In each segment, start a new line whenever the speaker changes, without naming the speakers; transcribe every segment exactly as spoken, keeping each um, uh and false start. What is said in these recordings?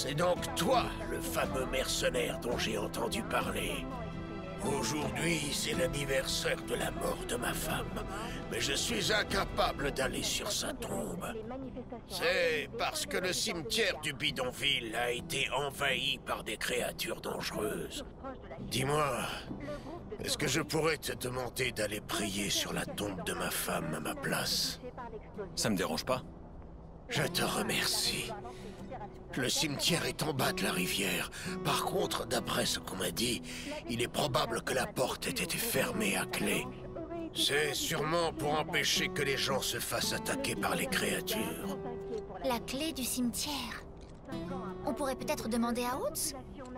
C'est donc toi, le fameux mercenaire dont j'ai entendu parler. Aujourd'hui, c'est l'anniversaire de la mort de ma femme, mais je suis incapable d'aller sur sa tombe. C'est parce que le cimetière du bidonville a été envahi par des créatures dangereuses. Dis-moi, est-ce que je pourrais te demander d'aller prier sur la tombe de ma femme à ma place?
Ça me dérange pas.
Je te remercie. Le cimetière est en bas de la rivière. Par contre, d'après ce qu'on m'a dit, il est probable que la porte ait été fermée à clé. C'est sûrement pour empêcher que les gens se fassent attaquer par les créatures.
La clé du cimetière. On pourrait peut-être demander à Hoots?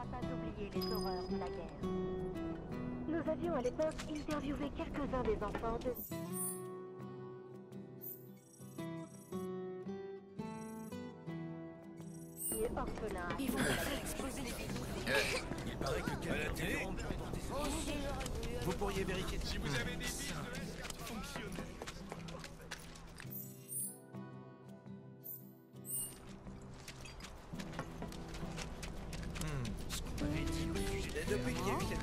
Nous avions à l'époque interviewé quelques-uns des enfants de... orphelins.
Ils vont faire exploser les vidéos.
Il paraît que à la télé. Vous pourriez vérifier si vous avez des pistes de fonctionner. Hmm, ce qu'on m'avait dit au sujet de depuis qu'il y a eu cette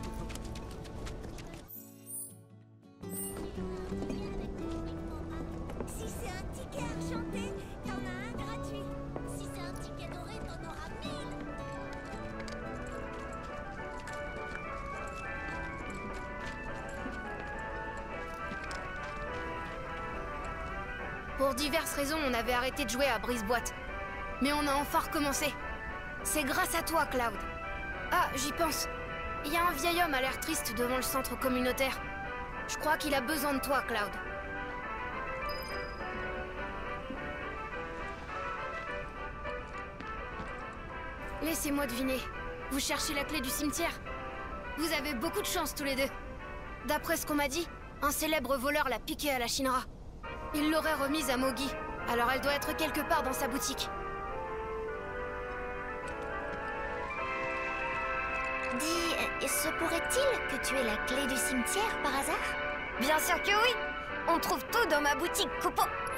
Si c'est un ticket enchanté, t'en as un gratuit. Si c'est un ticket doré, t'en auras mille.
Pour diverses raisons, on avait arrêté de jouer à Brise-Boîte. Mais on a enfin recommencé. C'est grâce à toi, Cloud. Ah, j'y pense. Il y a un vieil homme à l'air triste devant le centre communautaire. Je crois qu'il a besoin de toi, Cloud. Laissez-moi deviner. Vous cherchez la clé du cimetière? Vous avez beaucoup de chance tous les deux. D'après ce qu'on m'a dit, un célèbre voleur l'a piquée à la Shinra. Il l'aurait remise à Mogi, alors elle doit être quelque part dans sa boutique.
Dis, se pourrait-il que tu aies la clé du cimetière par hasard?
Bien sûr que oui! On trouve tout dans ma boutique, Coupeau!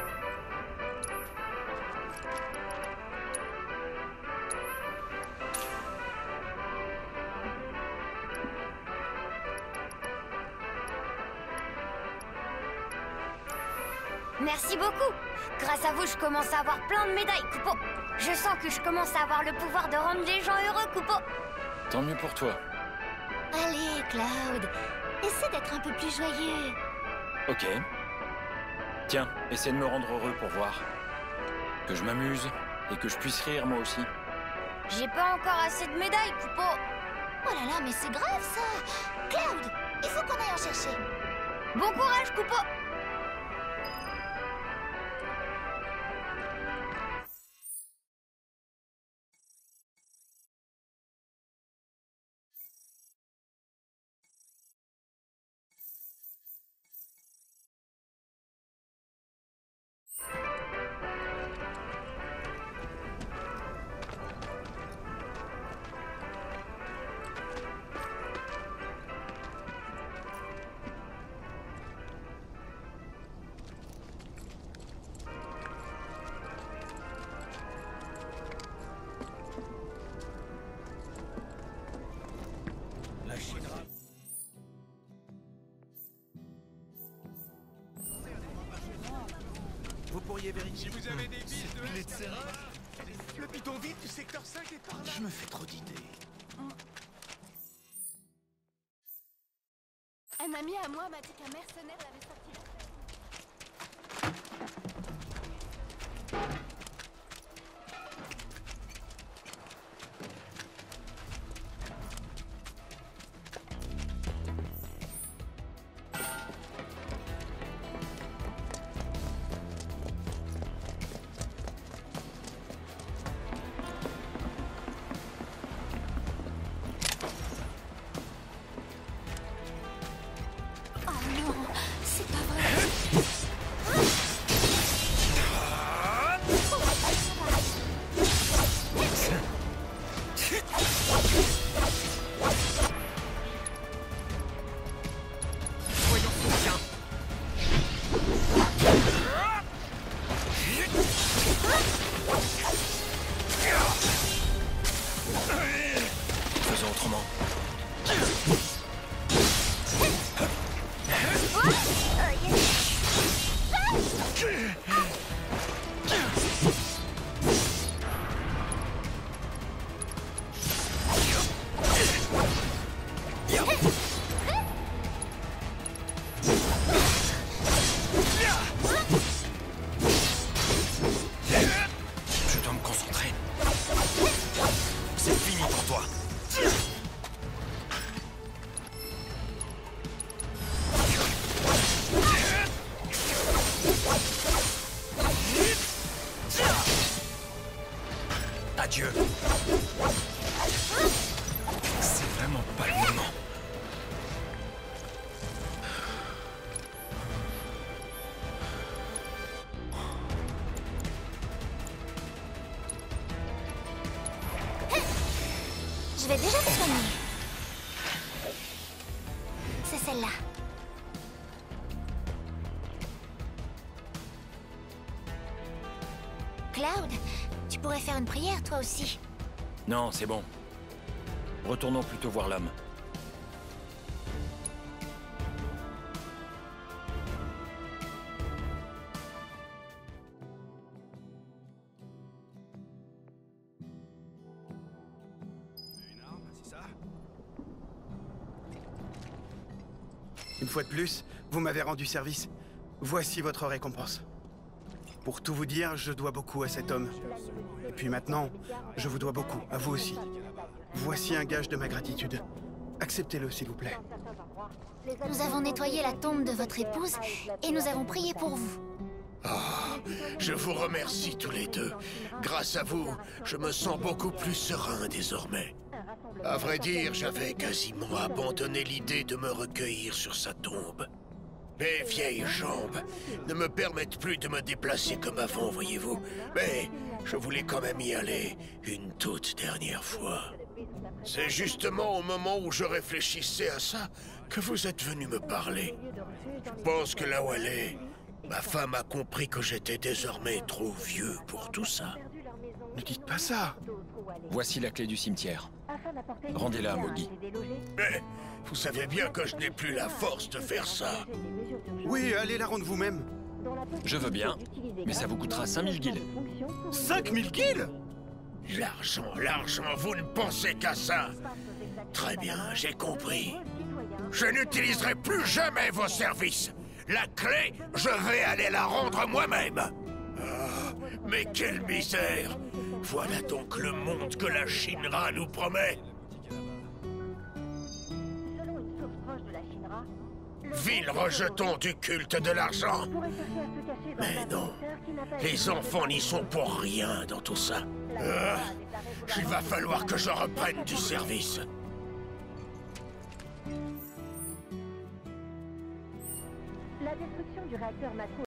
Merci beaucoup! Grâce à vous, je commence à avoir plein de médailles, Coupeau! Je sens que je commence à avoir le pouvoir de rendre les gens heureux, Coupeau!
Tant mieux pour toi.
Allez, Cloud, essaie d'être un peu plus joyeux.
Ok. Tiens, essaie de me rendre heureux pour voir. Que je m'amuse et que je puisse rire moi aussi.
J'ai pas encore assez de médailles, Coupeau!
Oh là là, mais c'est grave ça! Cloud, il faut qu'on aille en chercher.
Bon courage, Coupeau!
La Shinra. Vous pourriez vérifier. Si vous avez des pistes de serrage. Le bidonville du secteur cinq est par là. Je me fais trop d'idées.
Un ami à moi m'a dit qu'un mercenaire l'avait sorti la
Oh non, c'est
Adieu. C'est vraiment pas le moment.
Je vais déjà te soigner. C'est celle-là. Cloud, tu pourrais faire une prière, toi aussi.
Non, c'est bon. Retournons plutôt voir l'homme.
Une fois de plus, vous m'avez rendu service. Voici votre récompense. Pour tout vous dire, je dois beaucoup à cet homme. Et puis maintenant, je vous dois beaucoup, à vous aussi. Voici un gage de ma gratitude. Acceptez-le, s'il vous plaît.
Nous avons nettoyé la tombe de votre épouse et nous avons prié pour vous.
Ah, je vous remercie tous les deux. Grâce à vous, je me sens beaucoup plus serein désormais. À vrai dire, j'avais quasiment abandonné l'idée de me recueillir sur sa tombe. Mes vieilles jambes ne me permettent plus de me déplacer comme avant, voyez-vous. Mais je voulais quand même y aller une toute dernière fois. C'est justement au moment où je réfléchissais à ça que vous êtes venu me parler. Je pense que là où elle est, ma femme a compris que j'étais désormais trop vieux pour tout ça.
Ne dites pas ça.
Voici la clé du cimetière. Rendez-la à Moggy.
Mais vous savez bien que je n'ai plus la force de faire ça.
Oui, allez la rendre vous-même.
Je veux bien, mais ça vous coûtera cinq mille guilds.
cinq mille guilds?
L'argent, l'argent, vous ne pensez qu'à ça. Très bien, j'ai compris. Je n'utiliserai plus jamais vos services. La clé, je vais aller la rendre moi-même. Ah, mais quelle misère! Voilà donc le monde que la Shinra nous promet. Vil rejeton du culte de l'argent. Mais non, les enfants n'y sont pour rien dans tout ça. Ah, il va falloir que je reprenne du service.
La destruction du réacteur Mako